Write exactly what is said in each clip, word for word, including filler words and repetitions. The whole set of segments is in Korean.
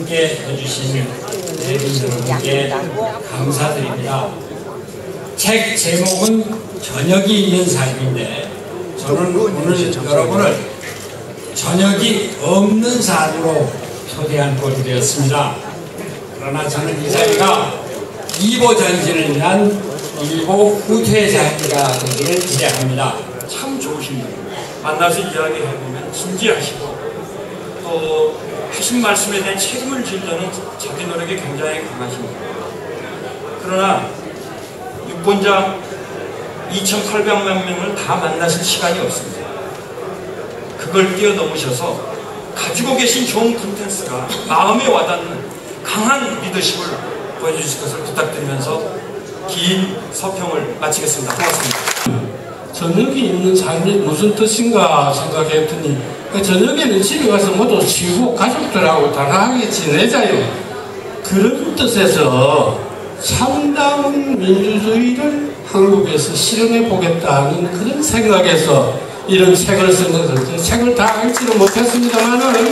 함께 해주신 대중들에게 감사드립니다. 책 제목은 저녁이 있는 삶인데 저는 오늘 여러분을 저녁이 없는 삶으로 초대한 꼴이 되었습니다. 그러나 저는 이 자리가 이보 전진을 위한 일보 후퇴 자리가 되기를 기대합니다. 참 좋으신 분 만나서 이야기해보면 진지하시고 또 하신 말씀에 대한 책임을 지려는 자기 노력이 굉장히 강하십니다. 그러나 육본자 이천팔백만 명을 다 만나실 시간이 없습니다. 그걸 뛰어넘으셔서 가지고 계신 좋은 콘텐츠가 마음에 와닿는 강한 리더십을 보여주실 것을 부탁드리면서 긴 서평을 마치겠습니다. 고맙습니다. 저녁이 있는 삶이 무슨 뜻인가 생각했더니 그 저녁에는 집에 가서 모두 쉬고 가족들하고 다양하게 지내자요. 그런 뜻에서 참다운 민주주의를 한국에서 실현해 보겠다는 그런 생각에서 이런 책을 쓴 것을 책을 다 읽지는 못했습니다만은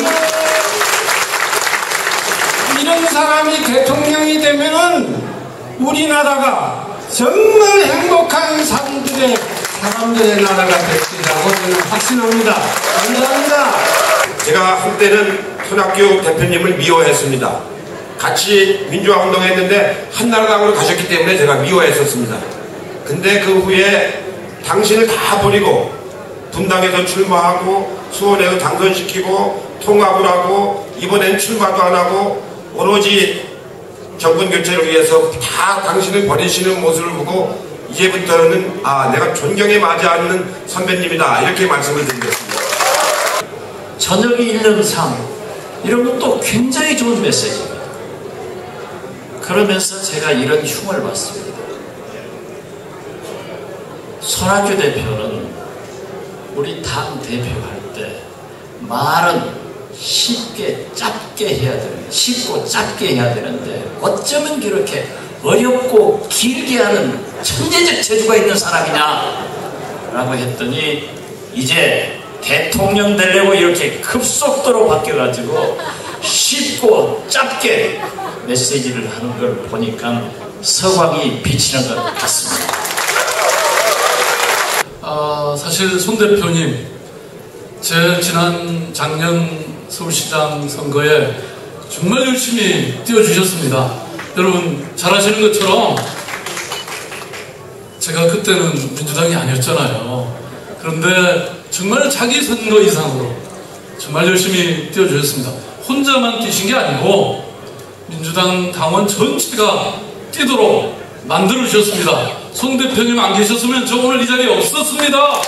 이런 사람이 대통령이 되면은 우리나라가 정말 행복한 사람들의 사람들의 나라가 될 것이라고 저는 확신합니다. 감사합니다. 제가 한때는 손학규 대표님을 미워했습니다. 같이 민주화 운동했는데 한나라당으로 가셨기 때문에 제가 미워했었습니다. 근데 그 후에 당신을 다 버리고 분당에서 출마하고 수원에서 당선시키고 통합을 하고 이번엔 출마도 안 하고 오로지 정권 교체를 위해서 다 당신을 버리시는 모습을 보고 이제부터는 아 내가 존경에 맞지 않는 선배님이다 이렇게 말씀을 드리겠습니다. 저녁이 있는 삶 이런 것도 굉장히 좋은 메시지입니다. 그러면서 제가 이런 흉을 봤습니다. 손학규 대표는 우리 당 대표할 때 말은 쉽게 짧게 해야 되는데 쉽고 짧게 해야 되는데 어쩌면 그렇게 어렵고 길게 하는 천재적 재주가 있는 사람이냐 라고 했더니 이제 대통령 되려고 이렇게 급속도로 바뀌어가지고 쉽고 짧게 메시지를 하는 걸 보니까 서광이 비치는 것 같습니다. 아, 사실 손 대표님 제 지난 작년 서울시장 선거에 정말 열심히 뛰어주셨습니다. 여러분 잘 아시는 것처럼 제가 그때는 민주당이 아니었잖아요. 그런데 정말 자기 선거 이상으로 정말 열심히 뛰어주셨습니다. 혼자만 뛰신 게 아니고 민주당 당원 전체가 뛰도록 만들어주셨습니다. 손 대표님 안 계셨으면 저 오늘 이 자리에 없었습니다.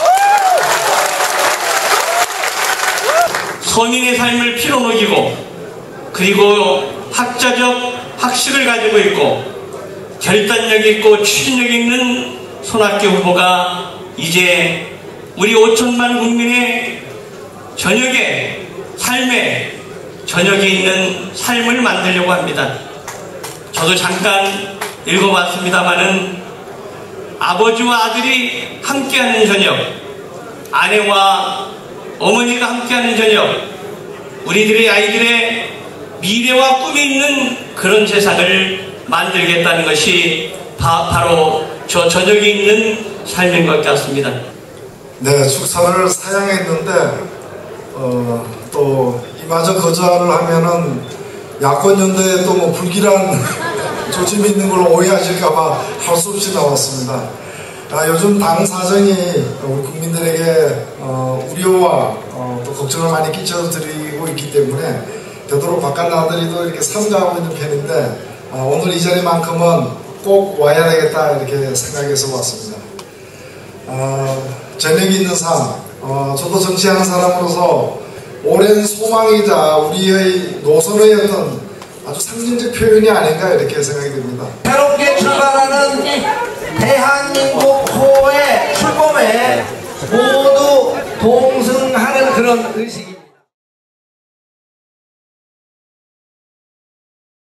서민의 삶을 피로 녹이고 그리고 학자적 학식을 가지고 있고 결단력 있고 추진력 있는 손학규 후보가 이제 우리 오천만 국민의 저녁에 삶에 저녁이 있는 삶을 만들려고 합니다. 저도 잠깐 읽어봤습니다마는 아버지와 아들이 함께하는 저녁, 아내와 어머니가 함께하는 저녁, 우리들의 아이들의 미래와 꿈이 있는 그런 세상을 만들겠다는 것이 바, 바로 저 저녁이 있는 삶인 것 같습니다. 네, 축사를 사양했는데 어, 또 이마저 거절을 하면은 야권연대에 또 뭐 불길한 조짐이 있는 걸로 오해하실까봐 할 수 없이 나왔습니다. 아, 요즘 당 사정이 우리 국민들에게 어, 우려와 어, 또 걱정을 많이 끼쳐드리고 있기 때문에 되도록 바깥 나들이도 이렇게 삼가하고 있는 편인데 아, 오늘 이 자리만큼은 꼭 와야 되겠다 이렇게 생각해서 왔습니다. 아, 저녁이 있는 삶, 어, 저도 정치하는 사람으로서 오랜 소망이자 우리의 노선의 어떤 아주 상징적 표현이 아닌가 이렇게 생각이 듭니다. 새롭게 출발하는 대한민국 호의 출범에 모두 동승하는 그런 의식입니다.